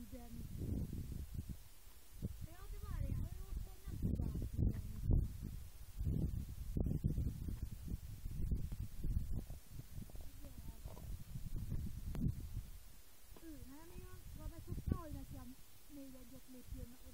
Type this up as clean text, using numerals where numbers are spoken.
figyelni. Ja, de várjál, ő most még nem tud átfigyelni. Ő nem jön, vagy csak nehogy nekem még egyet lépjön